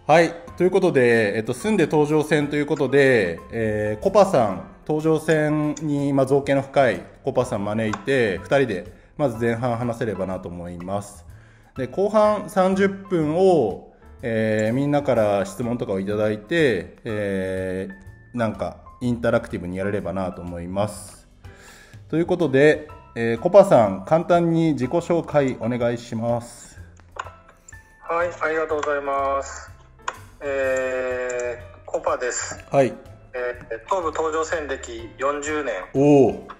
はい。ということで、住んで東上線ということで、コパさん、東上線に、造形の深いコパさん招いて、2人でまず前半話せればなと思います。で、後半30分を、みんなから質問とかをいただいて、なんかインタラクティブにやれればなと思います。ということで、コパさん、簡単に自己紹介お願いします。 はい、ありがとうございます。コパです。 はい。 東武東上線歴40年。 おお。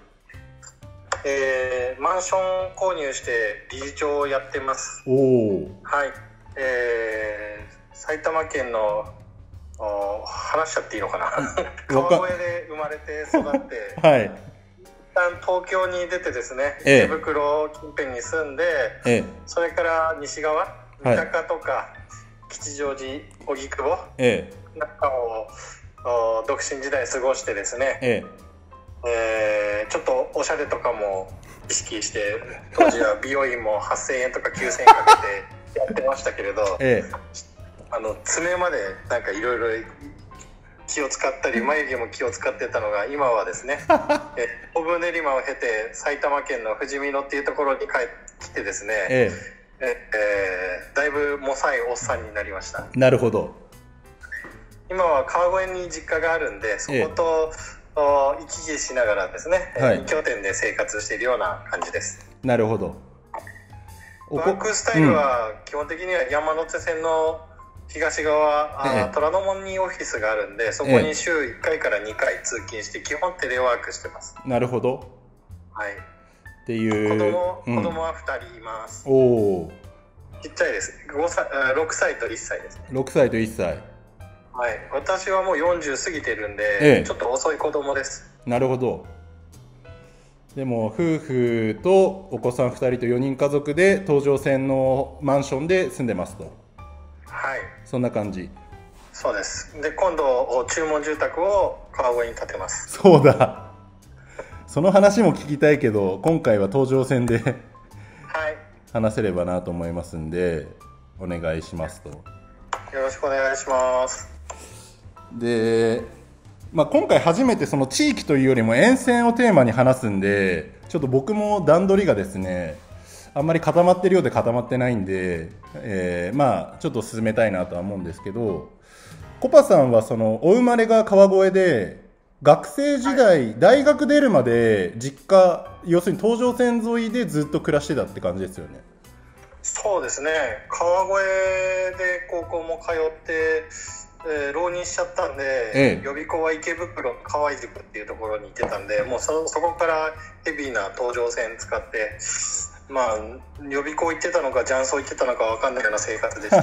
マンション購入して理事長をやってます。 おお。 はい。埼玉県の話しちゃっていいのかな。川越で生まれて育って、 はい。 一旦東京に出てですね、池袋近辺に住んで、それから西側、三鷹とか、吉祥寺、荻窪なんかを独身時代過ごしてですね、ちょっとおしゃれとかも意識して当時は美容院も8000円とか9000円かけてやってましたけれど、爪までなんかいろいろ気を使ったり眉毛も気を使ってたのが今はですね東武練馬を経て埼玉県のふじみ野っていうところに帰ってきてですね、だいぶもさいおっさんになりました。 なるほど。 今は川越に実家があるんで、そこと行き来しながらですね、2拠点で生活しているような感じです。 なるほど。 ワークスタイルは基本的には山手線の東側、虎ノ門にオフィスがあるんで、そこに週1回から2回通勤して基本テレワークしてます。 なるほど。 はい。 っていう子供は2人います。 おお。 ちっちゃいです。6歳と1歳ですね。 6歳と1歳。 はい。私はもう40過ぎてるんで、ちょっと遅い子供です。 なるほど。でも夫婦とお子さん2人と4人家族で東上線のマンションで住んでますと。 はい。 そんな感じ。 そうです。で、今度注文住宅を川越に建てます。 そうだ。その話も聞きたいけど、今回は東上線で話せればなと思いますんで、お願いしますと。 よろしくお願いします。 で、今回初めてその地域というよりも沿線をテーマに話すんで、ちょっと僕も段取りがですね、あんまり固まってるようで固まってないんで、ちょっと進めたいなとは思うんですけど、コパさんはそのお生まれが川越で、学生時代、大学出るまで実家、要するに東上線沿いでずっと暮らしてたって感じですよね。 そうですね。川越で高校も通って、浪人しちゃったんで、予備校は池袋の河合塾っていうところに行ってたんで、もうそこからヘビーな東上線使って、予備校行ってたのか雀荘行ってたのか分かんないような生活でした。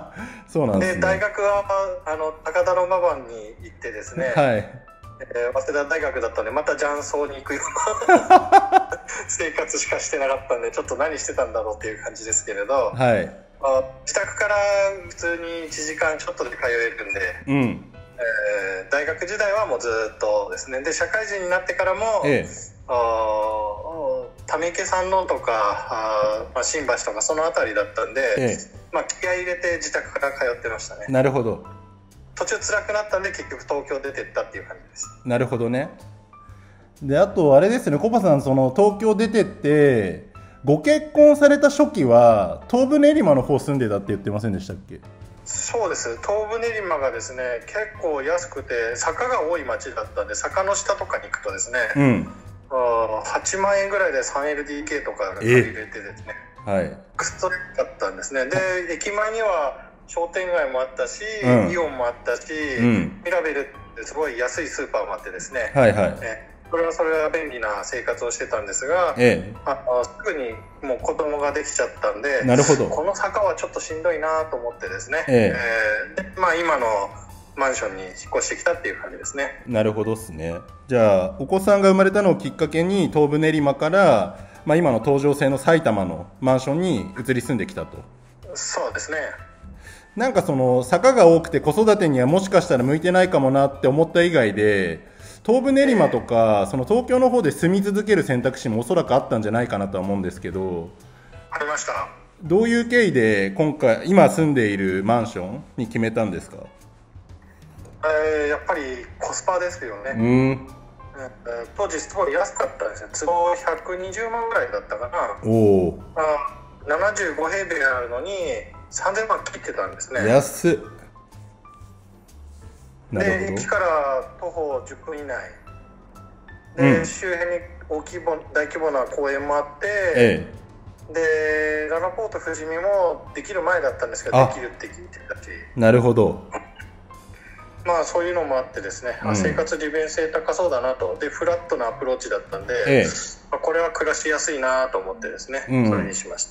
そうなんですね。 で、大学は高田馬場に行ってですね、早稲田大学だったんでまた雀荘に行くような生活しかしてなかったんで、ちょっと何してたんだろうっていう感じですけれど、自宅から普通に1時間ちょっとで通えるんで、大学時代はもうずっとですね。で、社会人になってからも、溜池山王とか新橋とかその辺りだったんで、気合い入れて自宅から通ってましたね。 なるほど。 途中辛くなったんで結局東京出てったっていう感じです。 なるほどね。で、あとあれですね、コパさん、その東京出てってご結婚された初期は東武練馬の方住んでたって言ってませんでしたっけ？ そうです。東武練馬がですね、結構安くて坂が多い町だったんで、坂の下とかに行くとですね、8万円ぐらいで 3LDK とか借りれてですね、くっそ安かったんですね。で、駅前には商店街もあったし、イオンもあったし、ミラベルってすごい安いスーパーもあってですね、それは便利な生活をしてたんですが、すぐにもう子供ができちゃったんで、この坂はちょっとしんどいなと思ってですね、今のマンションに引っ越してきたっていう感じですね。 なるほどですね。じゃあお子さんが生まれたのをきっかけに東武練馬から、今の東上線の埼玉のマンションに移り住んできたと。 そうですね。 なんかその坂が多くて子育てにはもしかしたら向いてないかもなって思った以外で、東武練馬とかその東京の方で住み続ける選択肢もおそらくあったんじゃないかなとは思うんですけど。 ありました。 どういう経緯で今住んでいるマンションに決めたんですか？ やっぱりコスパですよね。当時すごい安かったんですよ。都合120万ぐらいだったかな。 お 75平米あるのに3000万切ってたんですね。 安っ。なるほど。 で駅から徒歩10分以内で、周辺に大規模な公園もあって、でララポート富士見もできる前だったんですけど、できるって聞いてたし。 なるほど。 まあそういうのもあってですね、生活利便性高そうだなと。でフラットなアプローチだったんで、これは暮らしやすいなと思ってですね、それにしました。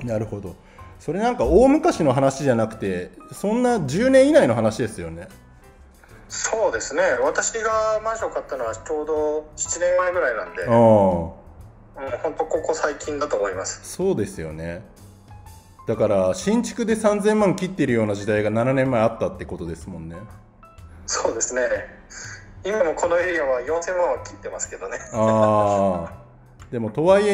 なるほど。それなんか大昔の話じゃなくて、そんな10年以内の話ですよね。 そうですね。私がマンション買ったのはちょうど7年前ぐらいなんで、本当ここ最近だと思います。 そうですよね。だから新築で3000万切ってるような時代が7年前あったってことですもんね。 そうですね。今もこのエリアは4000万は切ってますけどね。 でもとはいえ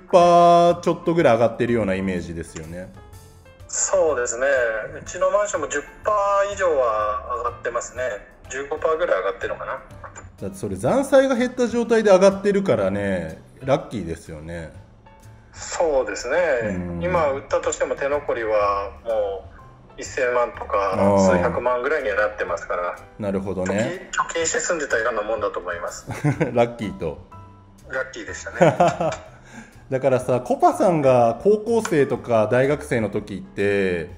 20% ちょっとぐらい上がってるようなイメージですよね。 そうですね。うちのマンションも 10% 以上は上がってますね。15% ぐらい上がってるのかな。 だってそれ残債が減った状態で上がってるからね、ラッキーですよね。 そうですね。今売ったとしても手残りはもう1000万とか数百万ぐらいにはなってますから。 なるほどね。 貯金して住んでたようなもんだと思います。 ラッキーと。 ラッキーでしたね。 だからさ、コパさんが高校生とか大学生の時って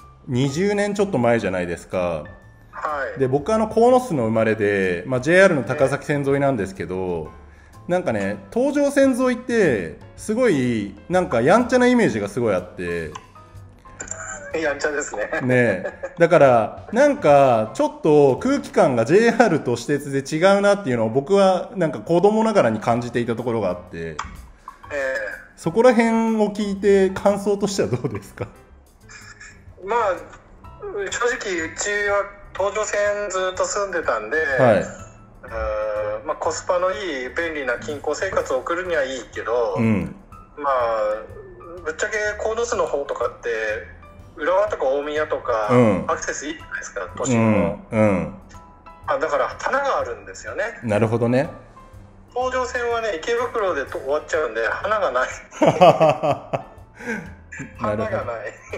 20年ちょっと前じゃないですか。で僕鴻巣の生まれで、JR の高崎線沿いなんですけど、なんかね、東上線沿いってすごいなんかやんちゃなイメージがすごいあって。 やんちゃですね。 だからなんかちょっと空気感が JR と私鉄で違うなっていうのを僕はなんか子供ながらに感じていたところがあって、そこら辺を聞いて感想としてはどうですか？ まあ正直うちは東上線ずっと住んでたんで、コスパのいい便利な近郊生活を送るにはいいけど、ぶっちゃけ鴻巣の方とかって浦和とか大宮とか、アクセスいいじゃないですか、都心の。だから花があるんですよね。なるほどね。東上線はね、池袋で終わっちゃうんで花がない。花がない。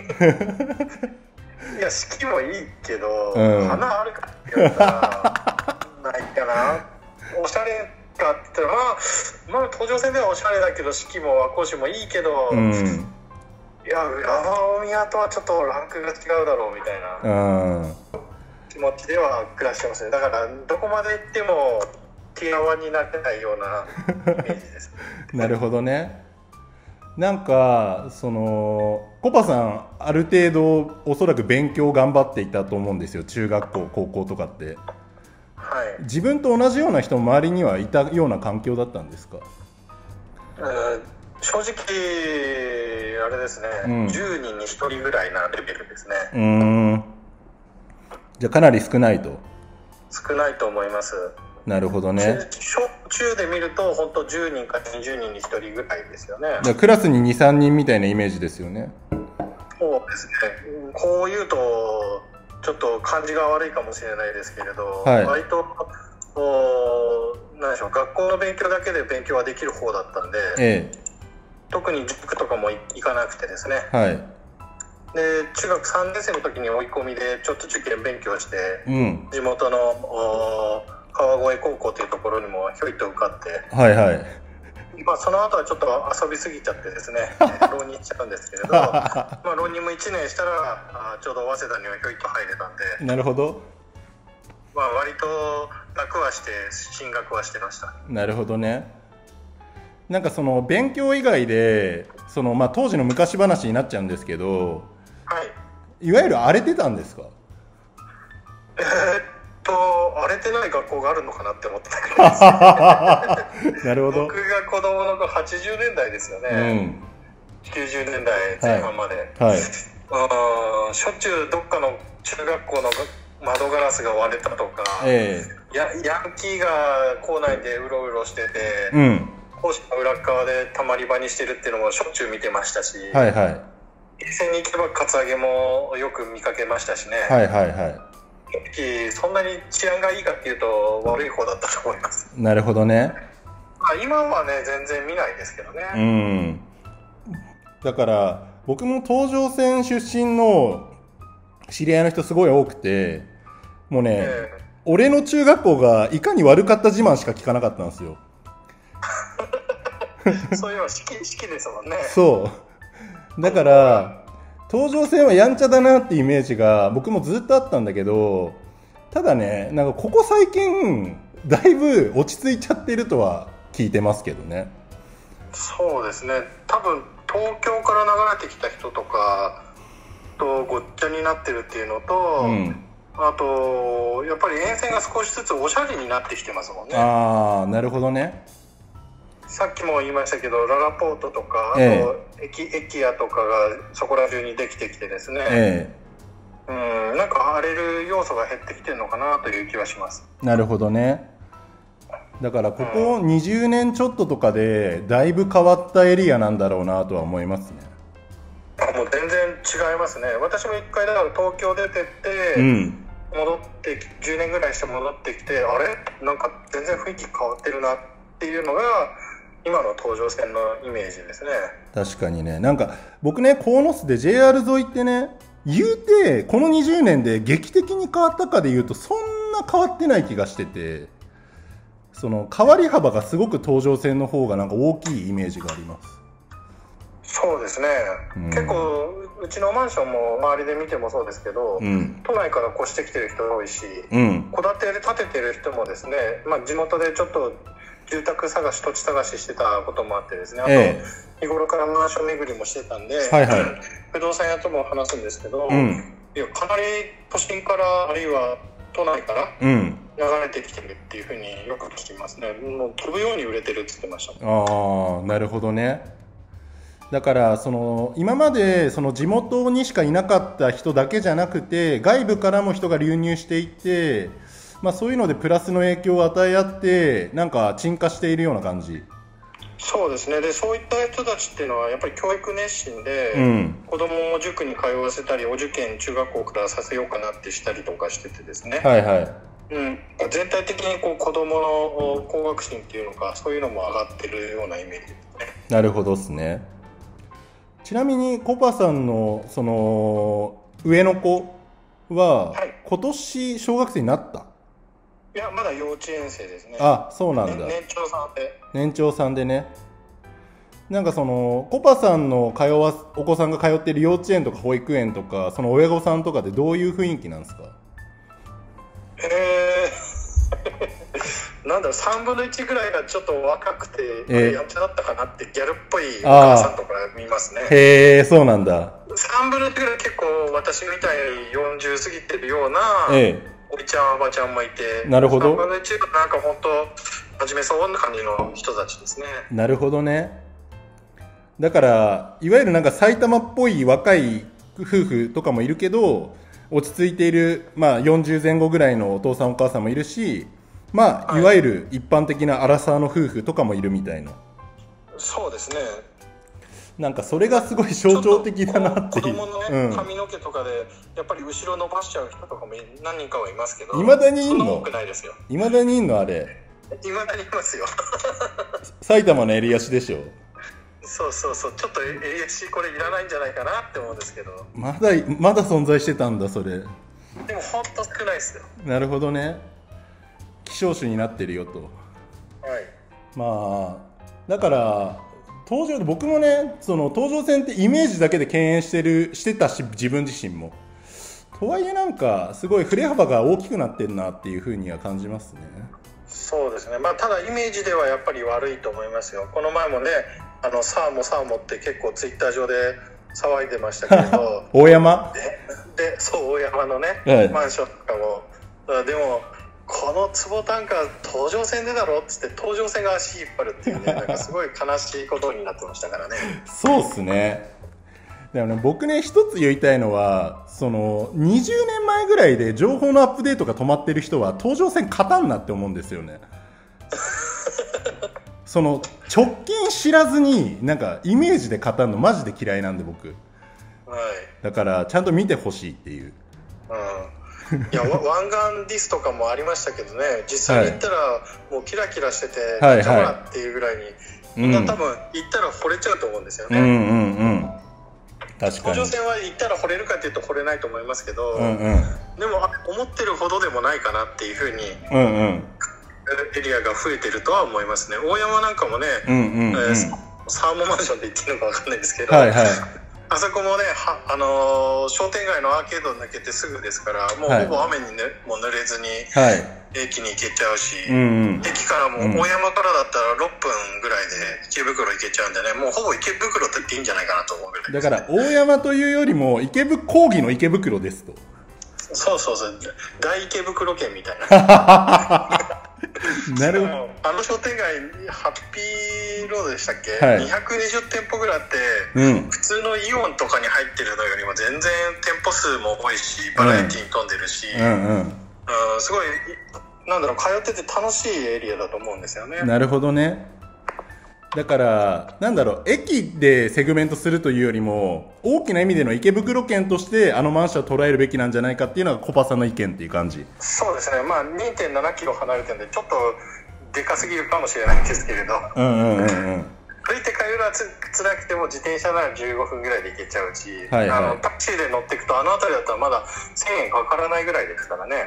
いや、四季もいいけど、花あるかって言ったらないかな。おしゃれかって言ったら、東上線ではおしゃれだけど、四季も和光市もいいけど、いや、浦和大宮とはちょっとランクが違うだろうみたいな気持ちでは暮らしてますね。だからどこまで行ってもティアワンになってないようなイメージです。 なるほどね。なんかコパさんある程度おそらく勉強頑張っていたと思うんですよ、中学校高校とかって。自分と同じような人も周りにはいたような環境だったんですか？ 正直あれですね、10人に1人ぐらいなレベルですね。 じゃあかなり少ないと。 少ないと思います。 なるほどね。 小中で見ると本当10人か20人に1人ぐらいですよね。 じゃあクラスに 2,3 人みたいなイメージですよね。 そうですね。こう言うとちょっと感じが悪いかもしれないですけれど、割と何でしょう、学校の勉強だけで勉強はできる方だったんで、特に塾とかも行かなくてですね。で中学3年生の時に追い込みでちょっと受験勉強して、地元の川越高校というところにもひょいと受かって、その後はちょっと遊びすぎちゃってですね、浪人しちゃうんですけれど、浪人も1年したらちょうど早稲田にはひょいと入れたんで。なるほど。割と楽はして進学はしてました。 なるほどね。なんか勉強以外で当時の昔話になっちゃうんですけど、いわゆる荒れてたんですか？ 荒れてない学校があるのかなって思ってたくらいです。なるほど。僕が子供の頃80年代ですよね。90年代前半まで。しょっちゅうどっかの中学校の窓ガラスが割れたとか、ヤンキーが校内でうろうろしてて、校舎の裏側でたまり場にしてるっていうのもしょっちゅう見てましたし、 沿線に行けばカツアゲもよく見かけましたしね。 はいはいはい。 そんなに治安がいいかっていうと悪い方だったと思います。 なるほどね。 今はね全然見ないですけどね。 うん。だから僕も東上線出身の知り合いの人すごい多くて、もうね、俺の中学校がいかに悪かった自慢しか聞かなかったんですよ。 そういうの好きですもんね。 そうだから東上線はやんちゃだなってイメージが僕もずっとあったんだけど、ただね、なんかここ最近だいぶ落ち着いちゃってるとは聞いてますけどね。 そうですね、多分東京から流れてきた人とかとごっちゃになってるっていうのと、あとやっぱり沿線が少しずつおしゃれになってきてますもんね。 ああ、なるほどね。 さっきも言いましたけどララポートとか、あと駅屋とかがそこら中にできてきてですね、なんか荒れる要素が減ってきてるのかなという気はします。 なるほどね。だからここ20年ちょっととかでだいぶ変わったエリアなんだろうなとは思いますね。 もう全然違いますね。私も一回だから東京出てって、戻って10年ぐらいして戻ってきて、あれなんか全然雰囲気変わってるなっていうのが今の東上線のイメージですね。 確かにね。なんか僕ね、鴻巣で JR 沿いってね、言うてこの20年で劇的に変わったかでいうとそんな変わってない気がしてて、その変わり幅がすごく東上線の方がなんか大きいイメージがあります。 そうですね、結構うちのマンションも周りで見てもそうですけど、都内から越してきてる人多いし、戸建てで建ててる人もですね、地元でちょっと住宅探し、土地探ししてたこともあってですね、あと日頃からマンション巡りもしてたんで、不動産屋とも話すんですけど、いやかなり都心からあるいは都内から流れてきてるっていうふうによく聞きますね。もう飛ぶように売れてるって言ってました。 ああ、なるほどね。だからその今までその地元にしかいなかった人だけじゃなくて外部からも人が流入していって、そういうのでプラスの影響を与え合ってなんか沈下しているような感じ。 そうですね。でそういった人たちっていうのはやっぱり教育熱心で、子供を塾に通わせたりお受験中学校からさせようかなってしたりとかしててですね、全体的にこう子供の高学心っていうのかそういうのも上がってるようなイメージですね。 なるほどですね。ちなみにコパさんのその上の子は今年小学生になった？ いやまだ幼稚園生ですね。 あ、そうなんだ。 年長さんで。 年長さんでね。なんかそのコパさんのお子さんが通っている幼稚園とか保育園とかその親御さんとかでどういう雰囲気なんですか？ なんだろう、3分の1ぐらいがちょっと若くて、やんちゃだったかなってギャルっぽいお母さんとか見ますね。 へえ、そうなんだ。 3分の1ぐらい結構私みたいに40過ぎてるようなおいちゃんおばちゃんもいて、 なるほど。 3分の1がなんか本当真面目そうな感じの人たちですね。 なるほどね。だからいわゆるなんか埼玉っぽい若い夫婦とかもいるけど落ち着いている、40前後ぐらいのお父さんお母さんもいるし、いわゆる一般的なアラサーの夫婦とかもいるみたいな。 そうですね。 なんかそれがすごい象徴的だなっていう。 子供のね、髪の毛とかでやっぱり後ろ伸ばしちゃう人とかも何人かはいますけど、 いまだにいんの？ そんな多くないですよ。 いまだにいんの？あれいまだにいますよ。 埼玉の襟足でしょ。 そうちょっと襟足これいらないんじゃないかなって思うんですけど、 まだ存在してたんだそれ。 でもほんと少ないですよ。 なるほどね。希少種になってるよと。だから僕もね、その東上線ってイメージだけで敬遠してたし自分自身も。とはいえなんかすごい振れ幅が大きくなってるなっていう風には感じますね。 そうですね。ただイメージではやっぱり悪いと思いますよ。この前もね、サーモって結構ツイッター上で騒いでましたけれど大山でそう大山のね、マンションとかもでもこの坪単価東上線でだろっつって東上線が足引っ張るっていうね、なんかすごい悲しいことになってましたからね。 そうっすね。でもね、僕ね一つ言いたいのはその20年前ぐらいで情報のアップデートが止まってる人は東上線勝たんなって思うんですよね。その直近知らずになんかイメージで語るのマジで嫌いなんで僕。 い、 だからちゃんと見てほしいっていう、 いや湾岸ディスとかもありましたけどね、実際に行ったらもうキラキラしててめっちゃほらっていうぐらいに、みんな多分行ったら惚れちゃうと思うんですよね。 確かに甲状腺は行ったら惚れるかっていうと惚れないと思いますけど、でも思ってるほどでもないかなっていうふうに、エリアが増えてるとは思いますね。大山なんかもね、サーモンマンションって言ってるのか分かんないですけど、あそこもね商店街のアーケード抜けてすぐですから、もうほぼ雨に、ね、もう濡れずに駅に行けちゃうし、駅からも大山からだったら6分ぐらいで池袋行けちゃうんでね、もうほぼ池袋って言っていいんじゃないかなと思うぐらいです、ね、 だから大山というよりも講義の池袋ですと。 そう大池袋圏みたいななるほど。 あの商店街ハッピーロードでしたっけ、220店舗ぐらいあって、普通のイオンとかに入ってるのよりも全然店舗数も多いし、バラエティに富んでるし、すごいなんだろう、通ってて楽しいエリアだと思うんですよね。 なるほどね。だからなんだろう、駅でセグメントするというよりも大きな意味での池袋圏としてあのマンションを捉えるべきなんじゃないかっていうのがコパさんの意見っていう感じ。 そうですね、まあ 2.7 キロ離れてるんでちょっとでかすぎるかもしれないんですけれど、歩いて帰るのは辛くても自転車なら15分ぐらいで行けちゃうし、タクシーで乗っていくとあの辺りだったらまだ1000円かからないぐらいですからね。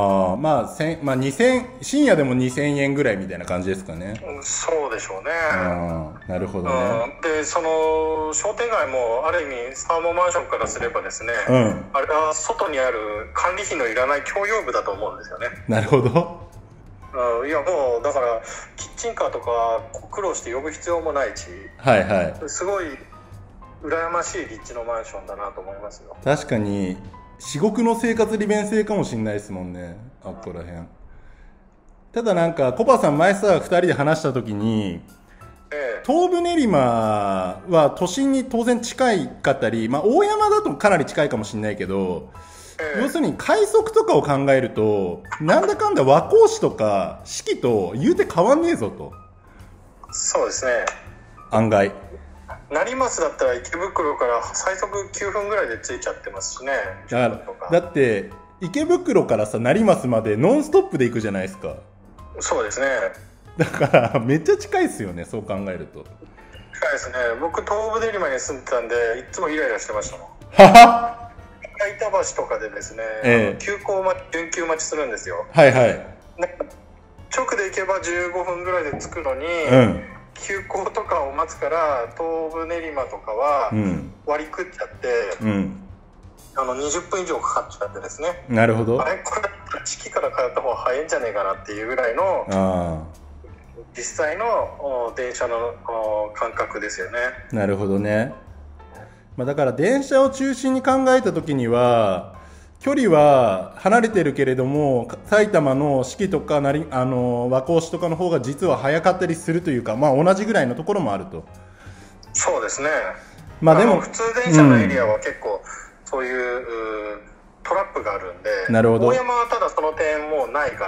2000深夜でも2000円ぐらいみたいな感じですかね。 そうでしょうね。 なるほどね。 でその商店街もある意味サーモンマンションからすればですね、あれは外にある管理費のいらない共用部だと思うんですよね。 なるほど。 いやもうだからキッチンカーとか苦労して呼ぶ必要もないし、すごい羨ましい立地のマンションだなと思いますよ。 確かに至極の生活利便性かもしれないですもんね、あっこらへん。ただなんかコパさん前さ2人で話した時に、東武練馬は都心に当然近いかったり、大山だとかなり近いかもしれないけど、要するに快速とかを考えるとなんだかんだ和光市とか四季と言うて変わんねえぞと。 そうですね、 案外成増だったら池袋から最速9分ぐらいで着いちゃってますしね。 だって池袋からさ成増までノンストップで行くじゃないですか。 そうですね、 だからめっちゃ近いですよね、そう考えると。 近いですね。僕東武練馬に住んでたんでいつもイライラしてましたもん。板橋とかでですね、準急待ちするんですよ。直で行けば15分ぐらいで着くのに、急行とかを待つから東武練馬とかは割り食っちゃって、20分以上かかっちゃってですね。 なるほど。 これ四季から通った方が早いんじゃねえかなっていうぐらいの実際の電車の感覚ですよね。 なるほどね。だから電車を中心に考えた時には距離は離れてるけれども埼玉の四季とか和光市とかの方が実は早かったりするというか、同じぐらいのところもあると。 そうですね。 でも普通電車のエリアは結構そういうトラップがあるんで、 なるほど。 大山はただその点もうないから、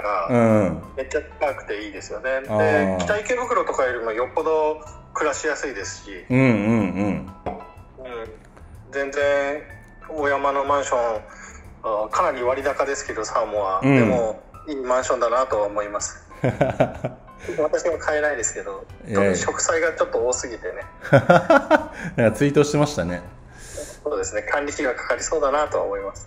めっちゃ近くていいですよね。で北池袋とかよりもよっぽど暮らしやすいですし、全然大山のマンションかなり割高ですけどサーモンは、でもいいマンションだなとは思います。私も買えないですけど、特に植栽がちょっと多すぎてねなんかツイートしてましたね。 そうですね、管理費がかかりそうだなとは思います。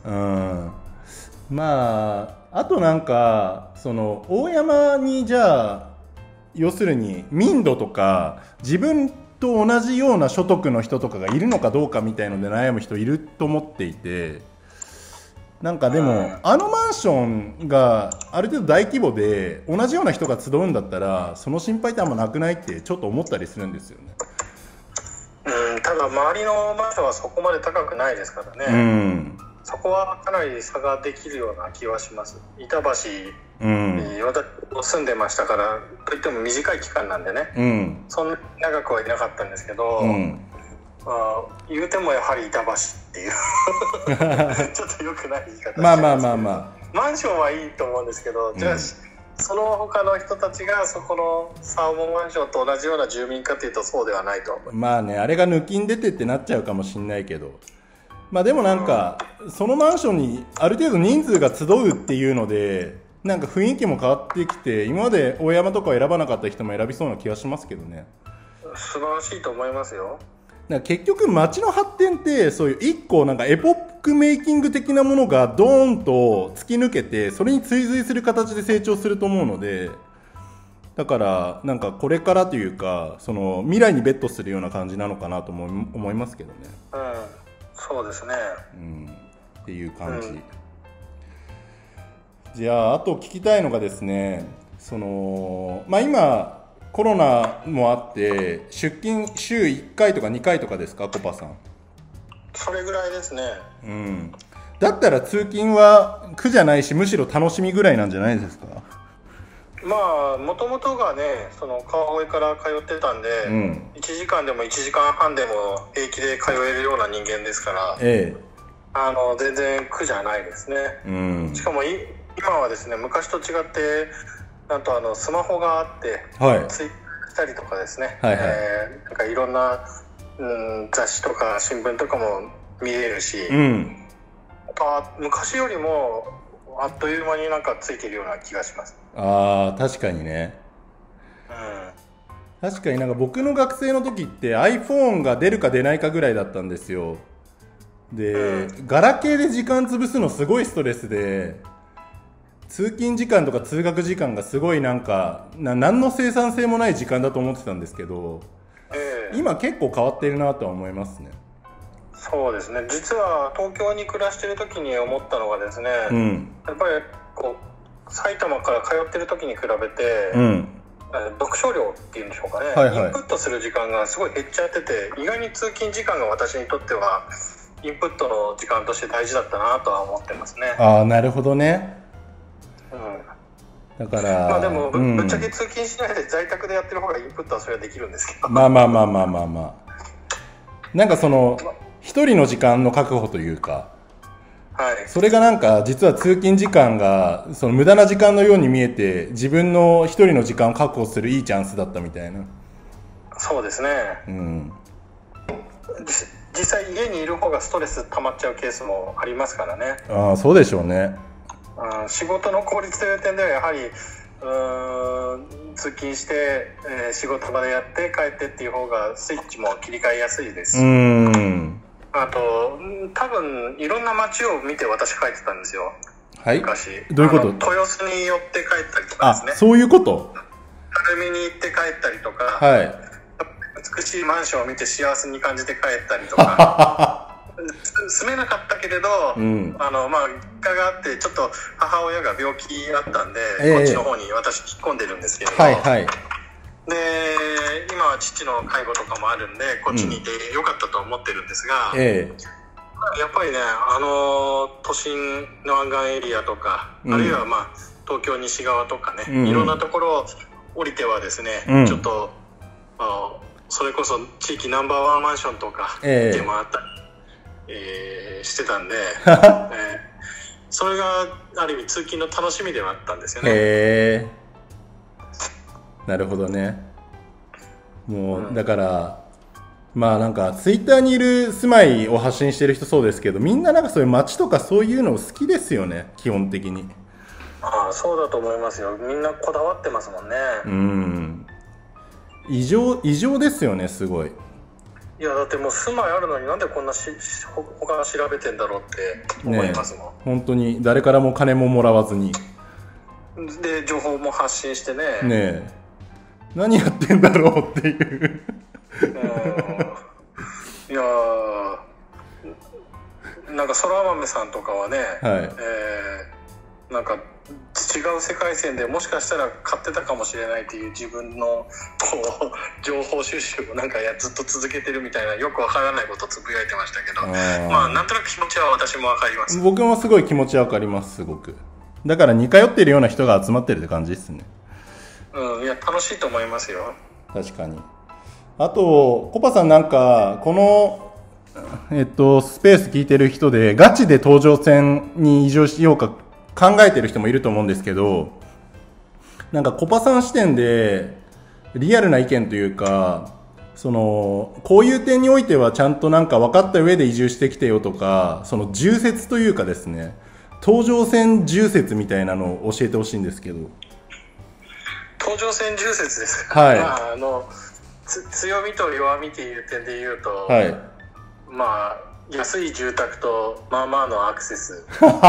あとなんかその大山にじゃあ要するに民度とか自分と同じような所得の人とかがいるのかどうかみたいので悩む人いると思っていて、なんかでもあのマンションがある程度大規模で同じような人が集うんだったらその心配ってあんまなくないってちょっと思ったりするんですよね。 ただ周りのマンションはそこまで高くないですからね。そこはかなり差ができるような気はします。板橋に私住んでましたからといっても短い期間なんでね、そんな長くはいなかったんですけど、言うてもやはり板橋っていうちょっと良くない言い方しちゃいますけど、マンションはいいと思うんですけど、じゃあその他の人たちがそこのサーモンマンションと同じような住民かというとそうではないと思います。 あれが抜きん出てってなっちゃうかもしれないけど、 まあでもなんか、そのマンションにある程度人数が集うっていうので、なんか雰囲気も変わってきて、今まで大山とかを選ばなかった人も選びそうな気がしますけどね。 素晴らしいと思いますよ。 結局街の発展ってそういう一個なんかエポックメイキング的なものがドーンと突き抜けて、それに追随する形で成長すると思うので、だからなんかこれからというか、その未来にベットするような感じなのかなと思いますけどね。 うん、そうですね。 っていう感じ。じゃああと聞きたいのがですね、そのまあ今コロナもあって出勤週1回とか2回とかですか、コパさん？ それぐらいですね。 だったら通勤は苦じゃないし、むしろ楽しみぐらいなんじゃないですか？ まあもともとがね、その川越から通ってたんで、1時間でも1時間半でも平気で通えるような人間ですから、全然苦じゃないですね。しかも今はですね、昔と違ってなんとスマホがあって、ツイッターしたりとかですね、なんかいろんな、雑誌とか新聞とかも見れるし、昔よりもあっという間になんかついてるような気がします。 確かにね。確かになんか僕の学生の時って iPhone が出るか出ないかぐらいだったんですよ。で、ガラケーで時間潰すのすごいストレスで、通勤時間とか通学時間がすごいなんか何の生産性もない時間だと思ってたんですけど、今結構変わってるなとは思いますね。 そうですね。実は東京に暮らしてる時に思ったのがですね、やっぱりこう埼玉から通ってる時に比べて、読書量っていうんでしょうかね、インプットする時間がすごい減っちゃってて、意外に通勤時間が私にとってはインプットの時間として大事だったなとは思ってますね。 なるほどね。だからまあでもぶっちゃけ通勤しないで在宅でやってる方がインプットはそれはできるんですけど、 なんかその一人の時間の確保というか、それがなんか実は通勤時間がその無駄な時間のように見えて、自分の一人の時間を確保するいいチャンスだったみたいな。 そうですね。実際家にいる方がストレス溜まっちゃうケースもありますからね。 そうでしょうね。 仕事の効率という点ではやはり通勤して、仕事場でやって帰ってっていう方がスイッチも切り替えやすいですし、あと多分いろんな街を見て私帰ってたんですよ。昔。 どういうこと？ 豊洲に寄って帰ったりとかですね。 そういうこと？ 晴海に行って帰ったりとか、美しいマンションを見て幸せに感じて帰ったりとか住めなかったけれど、実家があってちょっと母親が病気だったんで、こっちの方に私引っ込んでるんですけれど、で今は父の介護とかもあるんでこっちにいてよかったと思ってるんですが、やっぱりね、都心の湾岸エリアとか、あるいは東京西側とかね、いろんなところを降りてはですね、ちょっとそれこそ地域ナンバーワンマンションとか見て回ったり、してたんで、それがある意味通勤の楽しみではあったんですよね。 なるほどね。もうだからなんかツイッターにいる住まいを発信してる人そうですけど、みんななんかそういう街とかそういうの好きですよね、基本的に。 そうだと思いますよ。みんなこだわってますもんね。 異常ですよね、すごい。 いやだってもう住まいあるのになんでこんな他が調べてんだろうって思いますもん。 本当に誰からも金ももらわずにで情報も発信してね。 何やってんだろうっていういやなんかそら豆さんとかはね、なんか違う世界線でもしかしたら買ってたかもしれないっていう自分のこう情報収集をなんかずっと続けてるみたいな、よくわからないことをつぶやいてましたけど、なんとなく気持ちは私もわかります。 僕もすごい気持ちわかります。すごくだから似通ってるような人が集まってるって感じですね。 いや楽しいと思いますよ。 確かに。あとコパさん、なんかこのスペース聞いてる人でガチで東上線に移住しようか考えてる人もいると思うんですけど、なんかコパさん視点でリアルな意見というか、 こういう点においてはちゃんとなんか分かった上で移住してきてよとか、その重説というかですね、東上線重説みたいなのを教えてほしいんですけど。 東上線重説ですか。 はい。 まあ、強みと弱みっていう点で言うと、 はい。 まあ、安い住宅とまあまあのアクセス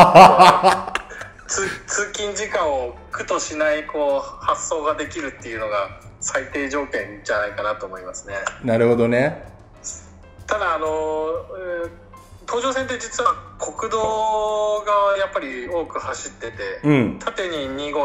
通勤時間を苦としない発想ができるっていうのが最低条件じゃないかなと思いますね。 なるほどね。 ただ東上線って実は国道がやっぱり多く走ってて、 うん、 縦に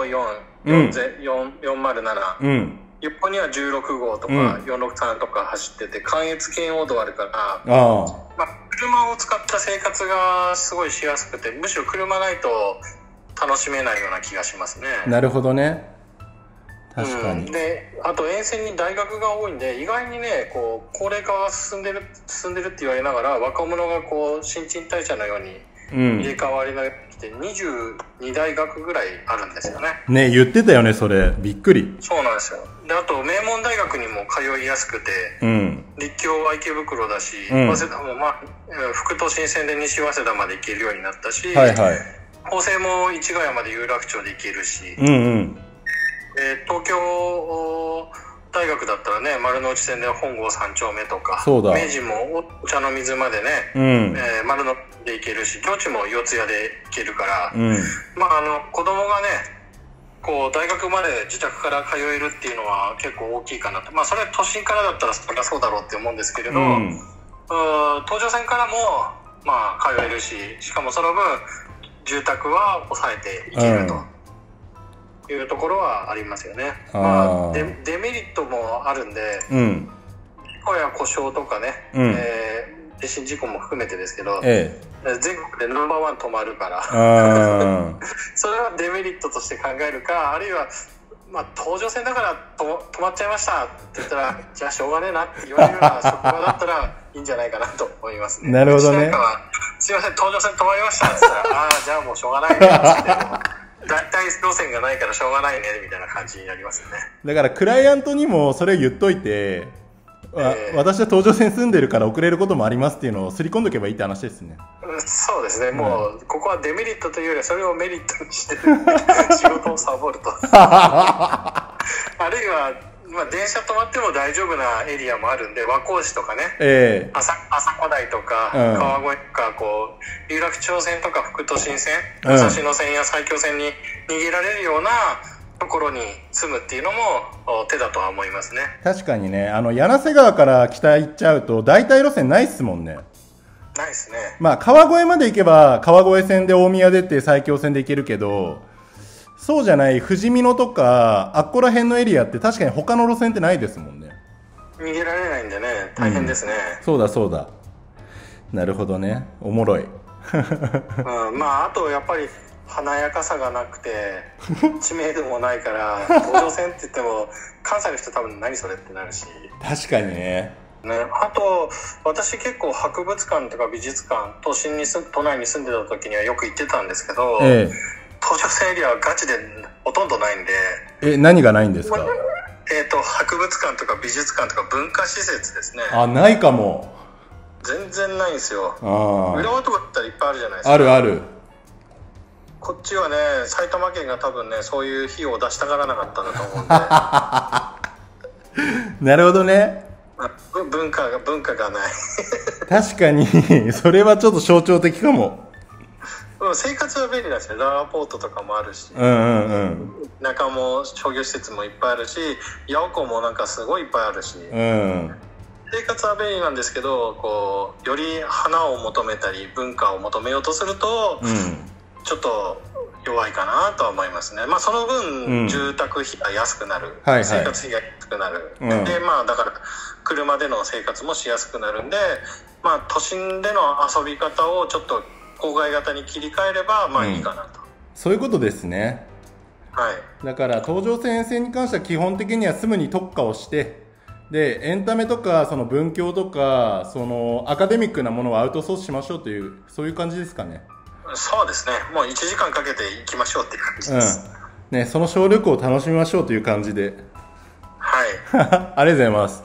254、407、うん、横には16号とか463とか走ってて、関越圏央道あるから、まあ、車を使った生活がすごいしやすくて、むしろ車ないと楽しめないような気がしますね。 なるほどね。確かに。 で、あと沿線に大学が多いんで、意外にね、高齢化が進んでるって言われながら、若者が新陳代謝のように入れ替わりが来て、22大学ぐらいあるんですよね。 ね、言ってたよね、それ。びっくり。 そうなんですよ。で、あと名門大学にも通いやすくて、立教は池袋だし、早稲田も副都心線で西早稲田まで行けるようになったし、 はいはい、 法政も市ヶ谷まで有楽町で行けるし、東京大学だったらね、丸の内線で本郷3丁目とか、明治もお茶の水までね、丸の内で行けるし、上智も四谷で行けるから、まあ子供がね、大学まで自宅から通えるっていうのは結構大きいかなと。まあそれは都心からだったらそりゃそうだろうって思うんですけれど、東上線からもまあ通えるし、しかもその分住宅は抑えていけるというところはありますよね。まあデメリットもあるんで、事故や故障とかね、人身事故も含めてですけど、全国でナンバー1止まるからそれはデメリットとして考えるか、あるいは、まあ、東上線だから止まっちゃいましたって言ったらじゃあしょうがねえなって言われるような職場だったらいいんじゃないかなと思いますね。 なるほどね。 すいません、東上線止まりましたって言ったらああじゃあもうしょうがないねって大体路線がないからしょうがないねみたいな感じになりますよね。 だからクライアントにもそれを言っといて、私は東上線住んでるから遅れることもありますっていうのをすり込んどけばいいって話ですね。 そうですね、もうここはデメリットというよりはそれをメリットにして仕事をサボるとあるいは、まあ、電車止まっても大丈夫なエリアもあるんで、和光市とかね、朝子台とか、川越とか有楽町線とか副都心線、武蔵野線や埼京線に逃げられるようなところに住むっていうのも手だとは思いますね。 確かにね、柳瀬川から北行っちゃうと代替路線ないっすもんね。 ないっすね。 まあ川越まで行けば川越線で大宮出て埼京線で行けるけど、そうじゃない富士見野とかあっこら辺のエリアって確かに他の路線ってないですもんね。 逃げられないんでね、大変ですね。 そうだそうだ。なるほどね、おもろいまああとやっぱり華やかさがなくて知名度もないから東上線って言っても関西の人多分何それってなるし。 確かにね。 あと私結構博物館とか美術館、都内に住んでた時にはよく行ってたんですけど、東上線エリアはガチでほとんどないんで。 何がないんですか？ 博物館とか美術館とか文化施設ですね。 ないかも。 全然ないんですよ。浦和とかだったらいっぱいあるじゃないですか。 あるある。 こっちはね、埼玉県が多分ね、そういう費用を出したがらなかったんだと思うんでなるほどね。 文化がない確かにそれはちょっと象徴的かも。 生活は便利なんですよ。ララポートとかもあるし、中も商業施設もいっぱいあるし、八百子もなんかすごいいっぱいあるし、生活は便利なんですけど、より花を求めたり文化を求めようとすると、ちょっと弱いかなとは思いますね。まあその分、住宅費が安くなる、生活費が安くなる、でまあだから車での生活もしやすくなるんで、まあ都心での遊び方をちょっと郊外型に切り替えればまあいいかなと、 そういうことですね。 はい。 だから東上線沿線に関しては基本的には住むに特化をして、でエンタメとかその文教とかそのアカデミックなものをアウトソースしましょうという、そういう感じですかね。 そうですね。もう1時間かけて行きましょうっていう感じです。 ね、その小旅行を楽しみましょうという感じで。 はい。 ありがとうございます。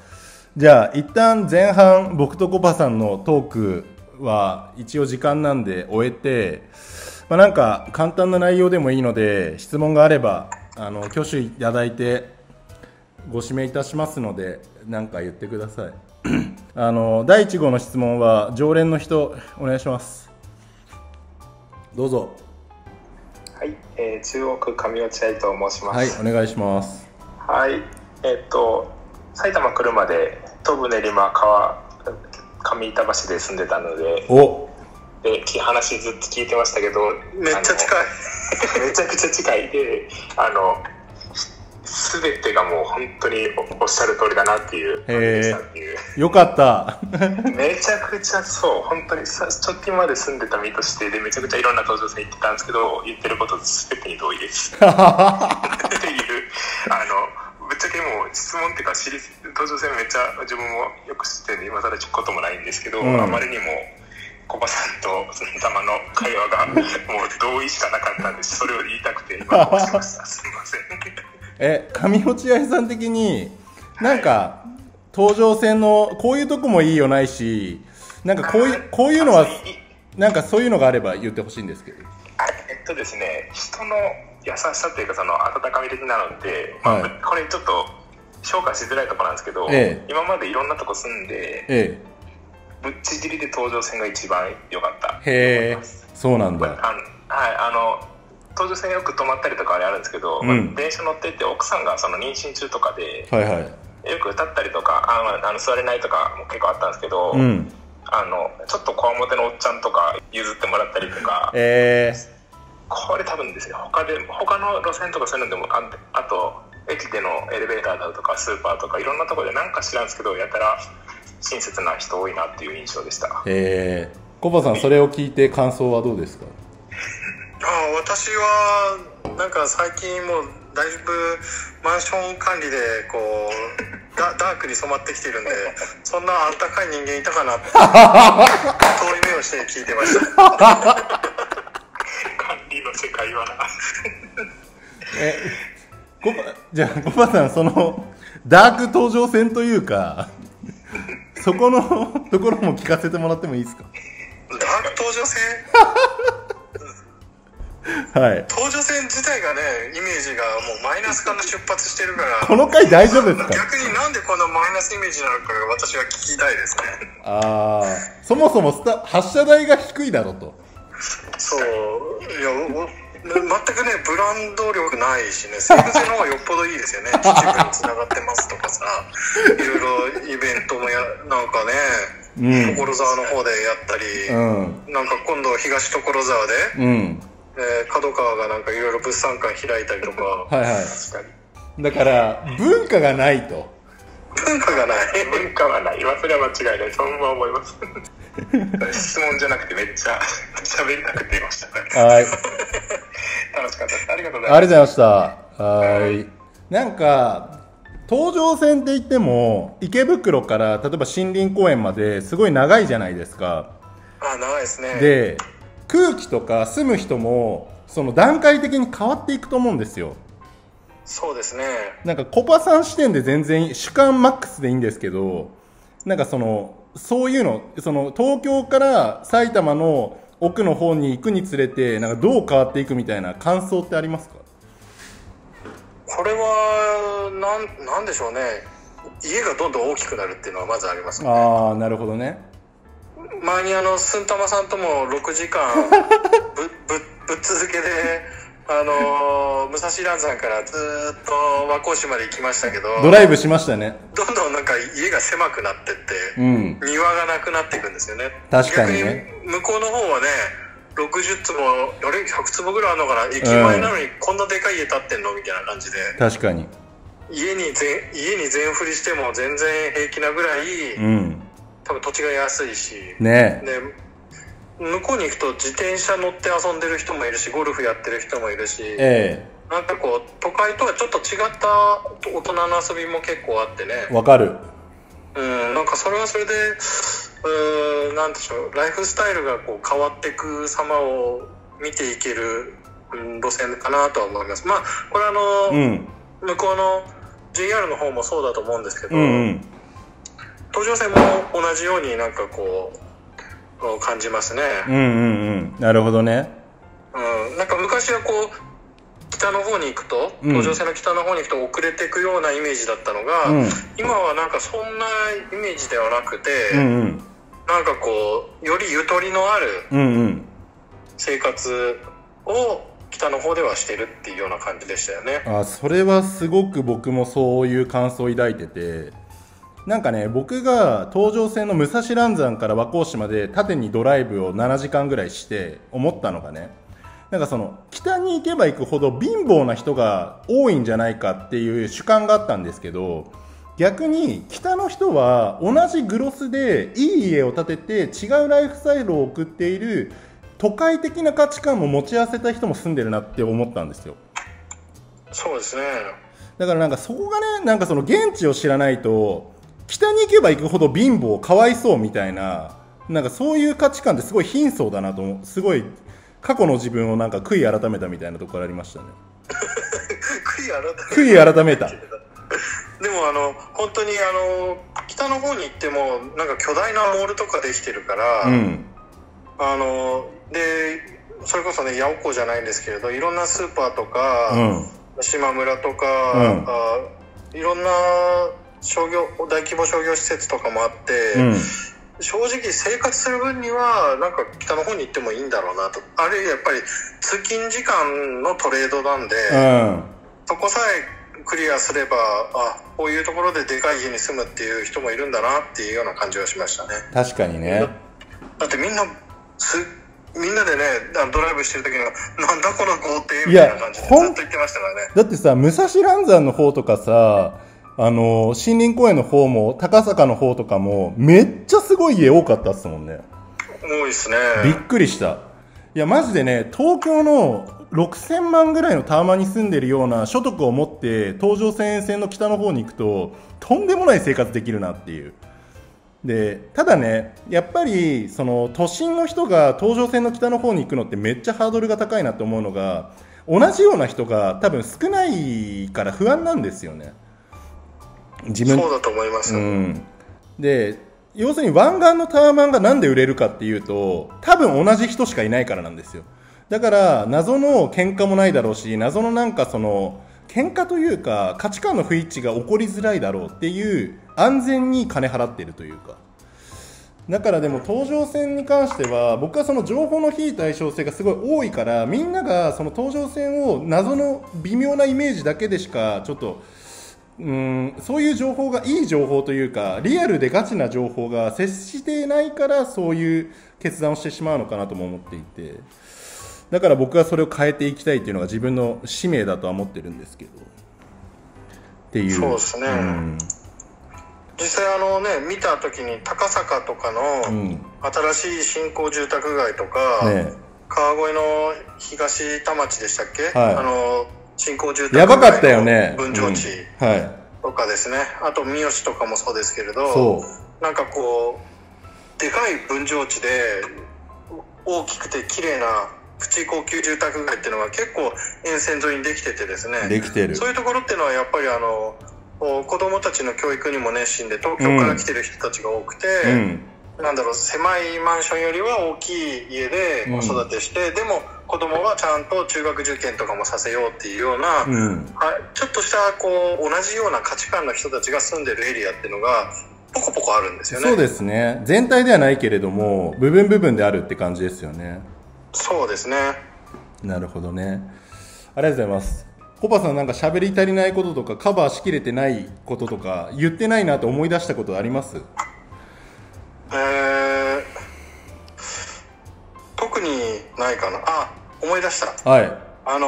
じゃあ一旦前半僕とコパさんのトークは一応時間なんで終えて、なんか簡単な内容でもいいので質問があれば挙手いただいてご指名いたしますので何か言ってください。第1号の質問は常連の人お願いします。どうぞ。 はい、中央区上落合と申します。 はい、お願いします。 はい、埼玉来るまで東武練馬上板橋で住んでたので、話ずっと聞いてましたけど、 めっちゃ近いめちゃくちゃ近いで、全てがもう本当におっしゃる通りだなっていう感じでしたっていう。 よかっためちゃくちゃそう本当に直近まで住んでた身としてでめちゃくちゃいろんな登場線行ってたんですけど、言ってること全てに同意ですっていうぶっちゃけもう質問っていうか登場線めっちゃ自分もよく知ってるんで今更聞くこともないんですけど、あまりにもコバさんとその玉の会話がもう同意しかなかったんでそれを言いたくて今こうしましたすみません上落合さん的になんか、登場線のこういうとこもいいよないし、なんかこういうのはなんかそういうのがあれば言ってほしいんですけど。 ですね、人の優しさというかその温かみ的なのって、これちょっと評価しづらいところなんですけど、今までいろんなとこ住んで、ぶっちぎりで登場線が一番良かった。 へー、そうなんだ。 登場線よく止まったりとかあるんですけど、電車乗ってて奥さんがその妊娠中とかで、よく歌ったりとか座れないとかも結構あったんですけど、ちょっとこわもてのおっちゃんとか譲ってもらったりとか、これ多分ですよ他の路線とかそういうのでもあと駅でのエレベーターだとかスーパーとかいろんなところでなんか知らんすけどやたら親切な人多いなっていう印象でした。 コバさんそれを聞いて感想はどうですか？ 私はなんか最近もうだいぶマンション管理でこうダークに染まってきてるんでそんなあったかい人間いたかなって遠い目をして聞いてました管理の世界はなじゃあコバさんそのダーク登場線というかそこのところも聞かせてもらってもいいですか？ ダーク登場線はい、 登場線自体がねイメージがもうマイナスから出発してるからこの回大丈夫ですか？ 逆になんでこのマイナスイメージなのかが私は聞きたいですね。 そもそも発射台が低いだろうと。 そういや全くねブランド力ないしね西武線の方がよっぽどいいですよね秩父につながってますとかさいろいろイベントもなんかね、所沢の方でやったり、なんか今度東所沢で、角川がなんかいろいろ物産館開いたりとか、 だから文化がないと。 文化がない今それは間違いないそのまま思います質問じゃなくてめっちゃ喋りたくていましたはい楽しかったです。ありがとうございます。 ありがとうございました。はいなんか東上線って言っても池袋から例えば森林公園まですごい長いじゃないですか。 長いですね。 で空気とか住む人もその段階的に変わっていくと思うんですよ。 そうですね。 なんかコパさん視点で全然主観マックスでいいんですけど、なんかそういうの東京から埼玉の奥の方に行くにつれてなんかどう変わっていくみたいな感想ってありますか？ これはなんでしょうね。家がどんどん大きくなるっていうのはまずありますね。 なるほどね。 前にスンタマさんとも6時間ぶっ続けで武蔵蘭山からずっと和光市まで行きましたけどドライブしましたね。 どんどんなんか家が狭くなってって、庭がなくなっていくんですよね。 確かにね。 逆に向こうの方はね60坪100坪ぐらいあるのかな、駅前なのにこんなでかい家建ってんのみたいな感じで確かに家に全振りしても全然平気なぐらい、多分土地が安いしね。 で向こうに行くと自転車乗って遊んでる人もいるしゴルフやってる人もいるし、なんかこう都会とはちょっと違った大人の遊びも結構あってね。 わかる。 なんかそれはそれでなんでしょうライフスタイルがこう変わっていく様を見ていける路線かなとは思います。まあこれ向こうの JR の方もそうだと思うんですけど、 東上線も同じようになんかこう感じますね。 なるほどね。 なんか昔はこう北の方に行くと、東上線の北の方に行くと遅れていくようなイメージだったのが、今はなんかそんなイメージではなくて、なんかこうよりゆとりのある生活を北の方ではしてるっていうような感じでしたよね。 それはすごく僕もそういう感想を抱いてて、なんかね、僕が東上線の武蔵嵐山から和光市まで縦にドライブを7時間ぐらいして思ったのがね、なんかその北に行けば行くほど貧乏な人が多いんじゃないかっていう主観があったんですけど、逆に北の人は同じグロスでいい家を建てて違うライフスタイルを送っている都会的な価値観も持ち合わせた人も住んでるなって思ったんですよ。 そうですね。 だからなんかそこがね、なんかその現地を知らないと北に行けば行くほど貧乏かわいそうみたいな、なんかそういう価値観ってすごい貧相だなと思う。すごい過去の自分をなんか悔い改めたみたいなところありましたね。悔い改めた。 でも本当に北の方に行ってもなんか巨大なモールとかできてるから、でそれこそね八百子じゃないんですけれど、いろんなスーパーとか、島村とか、いろんな大規模商業施設とかもあって、正直生活する分にはなんか北の方に行ってもいいんだろうなと。あれやっぱり通勤時間のトレードなんで、そこさえクリアすればこういうところででかい家に住むっていう人もいるんだなっていうような感じはしましたね。 確かにね。 だってみんなでねドライブしてる時にはなんだこの豪邸みたいな感じでずっと言ってましたからね。 だってさ、武蔵嵐山の方とかさ、森林公園の方も高坂の方とかもめっちゃすごい家多かったっすもんね。 多いっすね。 びっくりした。いやマジでね、東京の6000万ぐらいのタワマンに住んでるような所得を持って東上線沿線の北の方に行くととんでもない生活できるなっていう。でただね、やっぱりその都心の人が東上線の北の方に行くのってめっちゃハードルが高いなと思うのが、同じような人が多分少ないから不安なんですよね。 そうだと思います。 で要するに湾岸のタワマンがなんで売れるかっていうと、多分同じ人しかいないからなんですよ。だから謎の喧嘩もないだろうし、謎のなんかその喧嘩というか価値観の不一致が起こりづらいだろうっていう安全に金払ってるというか。だからでも東上線に関しては僕はその情報の非対称性がすごい多いから、みんながその東上線を謎の微妙なイメージだけでしかちょっとそういう情報がいい情報というかリアルでガチな情報が接していないから、そういう決断をしてしまうのかなとも思っていて、だから僕はそれを変えていきたいっていうのが自分の使命だとは思ってるんですけどっていう。 そうですね、実際見た時に高坂とかの新しい新興住宅街とか、川越の東田町でしたっけ、新興住宅街の分譲地とかですね、あと三好とかもそうですけれど、なんかこうでかい分譲地で大きくて綺麗なプチ高級住宅街っていうのが結構沿線沿いにできててですね、 できてる。 そういうところっていうのはやっぱり子供たちの教育にも熱心で東京から来てる人たちが多くて、なんだろう、狭いマンションよりは大きい家で子育てして、でも子供はちゃんと中学受験とかもさせようっていうような、ちょっとしたこう同じような価値観の人たちが住んでるエリアっていうのがポコポコあるんですよね。 そうですね、全体ではないけれども部分部分であるって感じですよね。 そうですね。 なるほどね、ありがとうございます。コパさん、なんか喋り足りないこととかカバーしきれてないこととか言ってないなと思い出したことあります？ 特にないかな。思い出した。 はい。 全く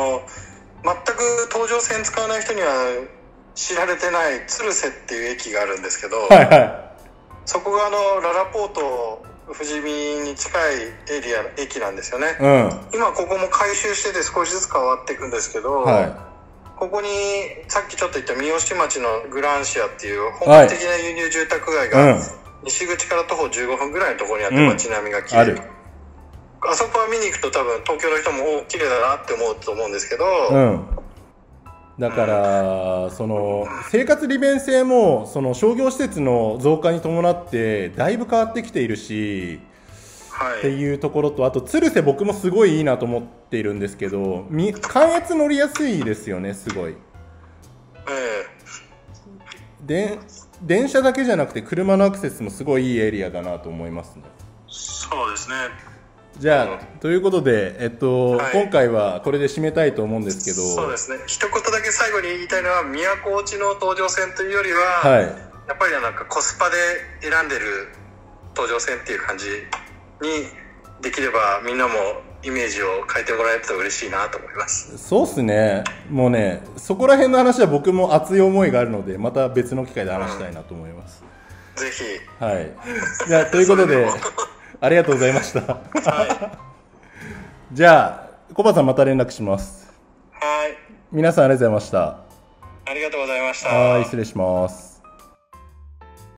東上線使わない人には知られてない鶴瀬っていう駅があるんですけど、そこがララポート富士見に近い駅なんですよね。今ここも改修してて少しずつ変わっていくんですけど、ここにさっきちょっと言った三好町のグランシアっていう本格的な輸入住宅街が西口から徒歩15分ぐらいのところにあって、街並みが綺麗。あそこは見に行くと多分東京の人も綺麗だなって思うと思うんですけど、 だからその生活利便性もその商業施設の増加に伴ってだいぶ変わってきているし、はい、っていうところと、あと鶴瀬僕もすごいいいなと思っているんですけど、関越乗りやすいですよね、すごい。電車だけじゃなくて車のアクセスもすごいいいエリアだなと思いますね。 そうですね。 じゃあ、ということで、はい、今回はこれで締めたいと思うんですけど、 そうですね、一言だけ最後に言いたいのは、都落ちの東上線というよりは、はい、やっぱりなんかコスパで選んでる東上線っていう感じにできれば、みんなもイメージを変えてもらえると嬉しいなと思います。 そうっすね、もうね、そこら辺の話は僕も熱い思いがあるので、また別の機会で話したいなと思います。 ぜひ。 はい。じゃあ、ということで、ありがとうございました。はい。じゃあ、コバさんまた連絡します。 はい。 皆さんありがとうございました。 ありがとうございました。 はい、失礼します。